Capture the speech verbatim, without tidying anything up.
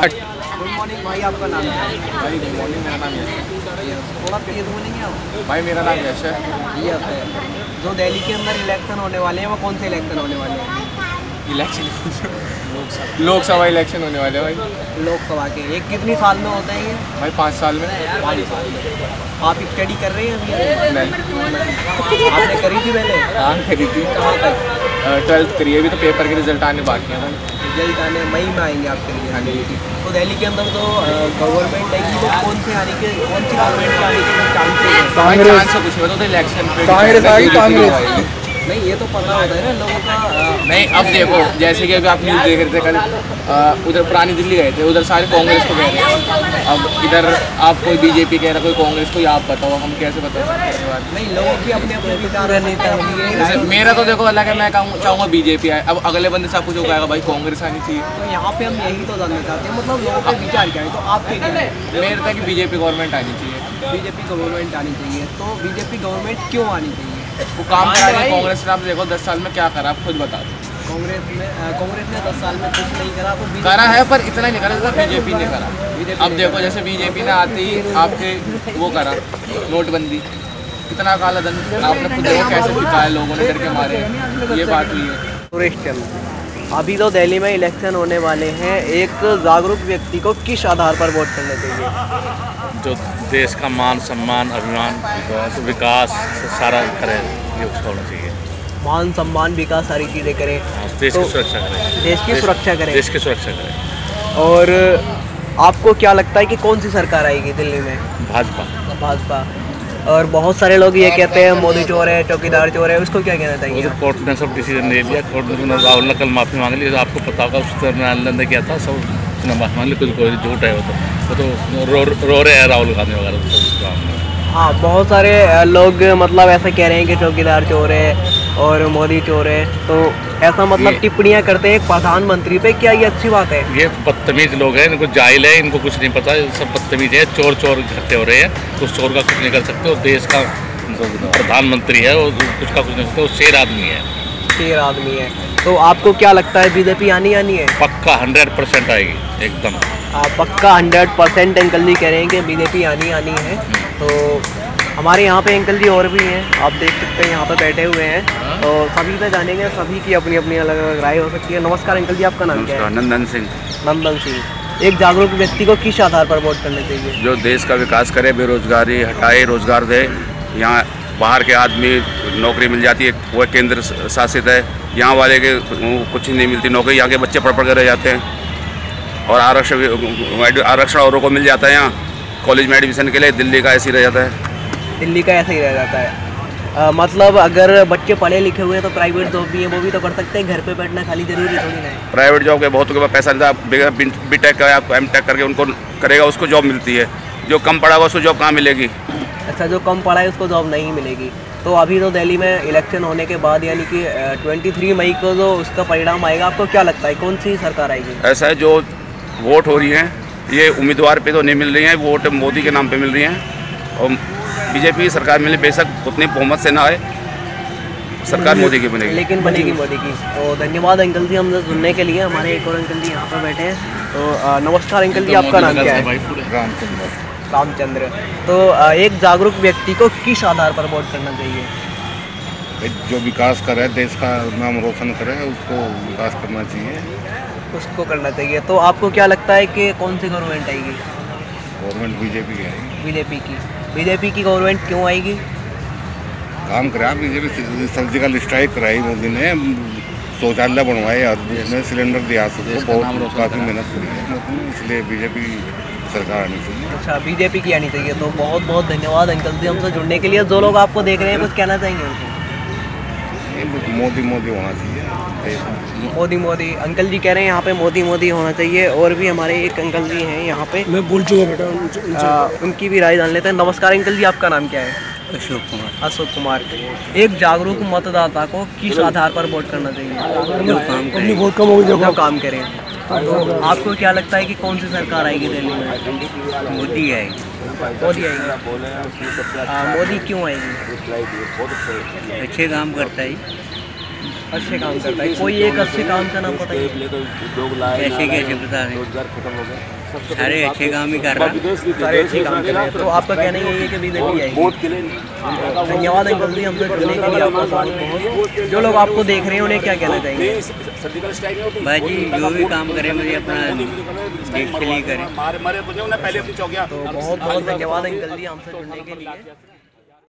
Good morning भाई, आपका नाम क्या है? भाई गुड मॉर्निंग, मेरा नाम यश है। थोड़ा तेज बोलेंगे आप? भाई मेरा नाम यश है। यस है। जो दिल्ली के अंदर इलेक्शन होने वाले हैं वो कौन से इलेक्शन होने वाले हैं? इलेक्शन लोकसभा इलेक्शन होने वाले हैं भाई। लोकसभा के एक कितनी साल में होते हैं ये? भाई पाँच साल में। पाँच साल में। आप स्टडी कर रहे हैं अभी? नहीं। आपने करी थी पहले? हाँ करी थी। कहाँ तक? ट्वेल्थ करी है, अभी तो पेपर के रिजल्ट आने बाकी हैं भाई। रिजल्ट आने मई में आएंगे आपके लिए। हाँ जी। तो दिल्ली के अंदर जो गवर्नमेंट आएगी वो कौन से आने के कौन सी गवर्नमेंट के आने के चांसेस हैं? कांग्रेस चांस कुछ नहीं, तो इलेक्शन पे कांग्रेस आएगी, कांग्रेस। नहीं, ये तो पता होता है ना लोगों का। अ, नहीं अब देखो, जैसे कि अभी आप न्यूज़ देख रहे थे कल, अ, उधर पुरानी दिल्ली गए थे, उधर सारे कांग्रेस को कह रहे हैं। अब इधर आप कोई बीजेपी कह रहा है, कोई कांग्रेस, कोई आप बताओ, हम कैसे बता सकते हैं इस बात? नहीं, लोगों की अपने अपने विचार नेता जैसे मेरा तो देखो अलग है, मैं कहूँ चाहूँगा बीजेपी आए। अब अगले बंदे से आपको जो कहेगा भाई कांग्रेस आनी चाहिए, तो यहाँ पे हम यही तो जानना चाहते हैं, मतलब लोगों के विचार क्या है। तो आपके क्या है? मेरे तक बीजेपी गवर्नमेंट आनी चाहिए। बीजेपी गवर्नमेंट आनी चाहिए। तो बीजेपी गवर्नमेंट क्यों आनी चाहिए? वो काम करा रही है कांग्रेस ने। आप देखो दस साल में क्या करा, आप खुद बता दो। कांग्रेस ने अ, कांग्रेस ने दस साल में कुछ नहीं करा, तो बीजेपी करा है पर इतना नहीं करा जितना बीजेपी ने करा। बीजेपी अब देखो जैसे बीजेपी ने आते ही आपके वो करा नोटबंदी, कितना काला धन आपने खुद देखो कैसे दिखाया, लोगों ने डर के मारे, ये बात हुई है। सुरेश चंद्र, अभी तो दिल्ली में इलेक्शन होने वाले हैं। एक जागरूक व्यक्ति को किस आधार पर वोट करना चाहिए? जो देश का मान सम्मान अभिमान विकास सारा करे, ये उसका होना चाहिए। मान सम्मान विकास सारी चीज़ें करें, देश तो की सुरक्षा करें। देश की सुरक्षा करें। देश की सुरक्षा करें। और आपको क्या लगता है कि कौन सी सरकार आएगी दिल्ली में? भाजपा। भाजपा। और बहुत सारे लोग ये कहते हैं मोदी चोर है, चौकीदार चोर है, उसको क्या कहना चाहिए? तो कोर्ट ने सब डिसीजन ले लिया। कोर्ट ने राहुल ने कल माफ़ी मांग ली। आपको पता होगा उस न्यायालय ने किया था, सब उसने माफ़ी मांग ली। कुछ कोई झूठ है वो तो वो तो रो रो रहे हैं राहुल गांधी वगैरह तो। हाँ, बहुत सारे लोग मतलब ऐसा कह रहे हैं कि चौकीदार चोर है और मोदी चोर है, तो ऐसा मतलब टिप्पणियाँ करते हैं एक प्रधानमंत्री पे। क्या ये अच्छी बात है? ये बदतमीज लोग हैं, इनको जाहिल है, इनको कुछ नहीं पता, सब बदतमीज है। चोर चोर इकट्ठे हो रहे हैं, उस चोर का कुछ नहीं कर सकते। वो देश का प्रधानमंत्री है, वो उसका कुछ नहीं सकते। वो शेर आदमी है, शेर आदमी है। तो आपको क्या लगता है बीजेपी आनी आनी है? पक्का हंड्रेड परसेंट आएगी एकदम। आप पक्का हंड्रेड परसेंट अंकल जी कह रहे हैं कि बीजेपी आनी आनी है। तो हमारे यहाँ पे अंकल जी और भी हैं, आप देख सकते हैं यहाँ पे बैठे हुए हैं। तो सभी पे जानेंगे, सभी की अपनी अपनी अलग अलग राय हो सकती है। नमस्कार अंकल जी, आपका नाम क्या है? नंदन सिंह। नंदन सिंह। एक जागरूक व्यक्ति को किस आधार पर वोट करना चाहिए? जो देश का विकास करे, बेरोजगारी हटाए, रोजगार दे। यहाँ बाहर के आदमी नौकरी मिल जाती है, वह केंद्र शासित है। यहाँ वाले के कुछ नहीं मिलती नौकरी, यहाँ के बच्चे पढ़ पढ़ कर रह जाते हैं। और आरक्षण आरक्षण औरों को मिल जाता है यहाँ कॉलेज में एडमिशन के लिए। दिल्ली का ऐसे ही रह जाता है। दिल्ली का ऐसे ही रह जाता है। आ, मतलब अगर बच्चे पढ़े लिखे हुए हैं तो प्राइवेट जॉब भी है, वो भी तो कर सकते हैं। घर पे बैठना खाली जरूरी थोड़ी ना है। प्राइवेट जॉब के बहुत के पास पैसा मिलता है। बी टेक का आपको एम टेक करके उनको करेगा, उसको जॉब मिलती है। जो कम पढ़ा हुआ उसको जॉब कहाँ मिलेगी? अच्छा, जो कम पढ़ा है उसको जॉब नहीं मिलेगी। तो अभी तो दिल्ली में इलेक्शन होने के बाद यानी कि तेईस मई को जो उसका परिणाम आएगा, आपको क्या लगता है कौन सी सरकार आएगी? ऐसा है, जो वोट हो रही हैं ये उम्मीदवार पे तो नहीं मिल रही हैं, वोट मोदी के नाम पे मिल रही हैं। और बीजेपी की सरकार मिले, बेशक उतनी बहुमत से ना आए, सरकार मोदी की बनेगी, लेकिन बनेगी मोदी की। तो धन्यवाद अंकल जी हमसे सुनने के लिए। हमारे एक और अंकल जी यहाँ पर बैठे हैं। तो आ, नमस्कार अंकल जी, आपका नाम क्या है? रामचंद्र। रामचंद्र। तो आ, एक जागरूक व्यक्ति को किस आधार पर वोट करना चाहिए? जो विकास करे, देश का नाम रोशन करे, उसको विकास करना चाहिए, उसको करना चाहिए। तो आपको क्या लगता है कि कौन सी गवर्नमेंट आएगी? गवर्नमेंट बीजेपी की आएगी। बीजेपी की। बीजेपी की गवर्नमेंट क्यों आएगी? काम करा बीजेपी, सर्जिकल स्ट्राइक कराई मोदी ने, शौचालय बनवाए, उसने सिलेंडर दिया सबको, बहुत काफ़ी मेहनत करी है मोदी ने, इसलिए बीजेपी सरकार आनी चाहिए। अच्छा, बीजेपी की आनी चाहिए। तो बहुत बहुत धन्यवाद अंकल जी हमसे जुड़ने के लिए। जो लोग आपको देख रहे हैं कुछ कहना चाहेंगे उनको? मोदी मोदी होना चाहिए। मोदी मोदी अंकल जी कह रहे हैं यहाँ पे मोदी मोदी होना चाहिए। और भी हमारे एक अंकल जी हैं यहाँ पे, मैं बोल चुका बेटा, आ, उनकी भी राय जान लेते हैं। नमस्कार अंकल जी, आपका नाम क्या है? अशोक कुमार। अशोक कुमार। एक जागरूक मतदाता को किस आधार पर वोट करना चाहिए? जो काम करें, वोट कम होगी, जो काम करें। तो आपको क्या लगता है कि कौन सी सरकार आएगी दिल्ली में? मोदी आएगी। मोदी आएगी। मोदी क्यों आएगी? अच्छे काम करता है। अच्छे काम करता है, कोई एक अच्छे काम का नाम पता है? कैसे कैसे बता रहे, सारे अच्छे काम ही कर रहा है, सारे अच्छे काम कर रहे हैं। तो आपका कहना यही है कि बीजेपी आएगी। धन्यवाद अंकल जी हमसे जुड़ने के लिए, आपका बहुत बहुत। जो लोग आपको देख रहे हैं उन्हें क्या कहना चाहेंगे? भाई जो भी काम करे मुझे अपना देख के लिए करें। तो बहुत बहुत धन्यवाद अंकल जी हमसे जुड़ने के लिए।